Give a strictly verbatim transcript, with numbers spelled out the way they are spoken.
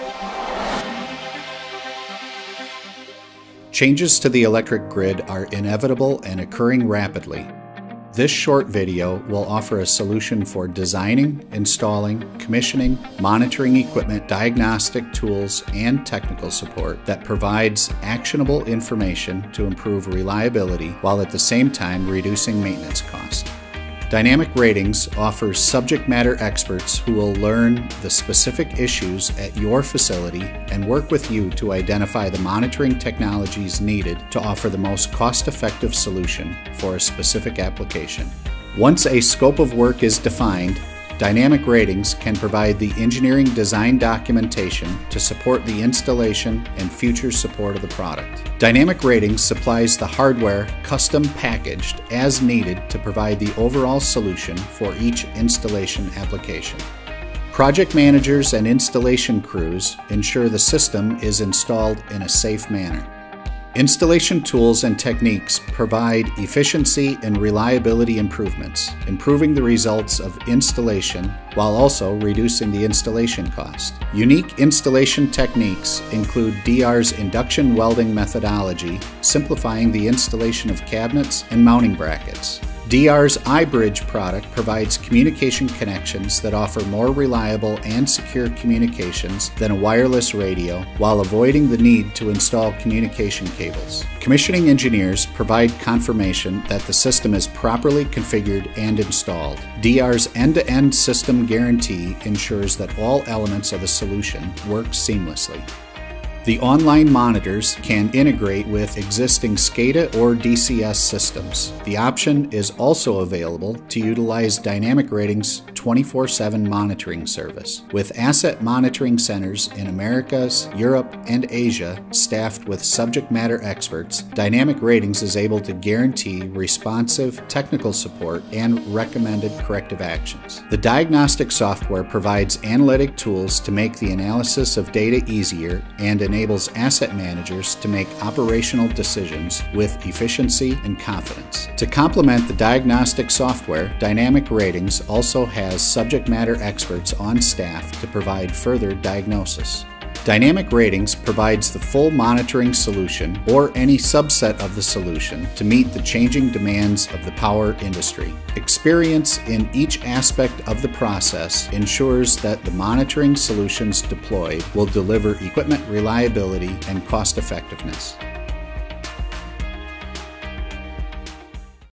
Changes to the electric grid are inevitable and occurring rapidly. This short video will offer a solution for designing, installing, commissioning, monitoring equipment, diagnostic tools, and technical support that provides actionable information to improve reliability while at the same time reducing maintenance costs. Dynamic Ratings offers subject matter experts who will learn the specific issues at your facility and work with you to identify the monitoring technologies needed to offer the most cost-effective solution for a specific application. Once a scope of work is defined, Dynamic Ratings can provide the engineering design documentation to support the installation and future support of the product. Dynamic Ratings supplies the hardware custom packaged as needed to provide the overall solution for each installation application. Project managers and installation crews ensure the system is installed in a safe manner. Installation tools and techniques provide efficiency and reliability improvements, improving the results of installation while also reducing the installation cost. Unique installation techniques include D R's induction welding methodology, simplifying the installation of cabinets and mounting brackets. D R's iBridge product provides communication connections that offer more reliable and secure communications than a wireless radio while avoiding the need to install communication cables. Commissioning engineers provide confirmation that the system is properly configured and installed. D R's end-to-end system guarantee ensures that all elements of the solution work seamlessly. The online monitors can integrate with existing SCADA or D C S systems. The option is also available to utilize Dynamic Ratings twenty-four seven monitoring service. With asset monitoring centers in Americas, Europe, and Asia staffed with subject matter experts, Dynamic Ratings is able to guarantee responsive technical support and recommended corrective actions. The diagnostic software provides analytic tools to make the analysis of data easier and enables asset managers to make operational decisions with efficiency and confidence. To complement the diagnostic software, Dynamic Ratings also has subject matter experts on staff to provide further diagnosis. Dynamic Ratings provides the full monitoring solution or any subset of the solution to meet the changing demands of the power industry. Experience in each aspect of the process ensures that the monitoring solutions deployed will deliver equipment reliability and cost effectiveness.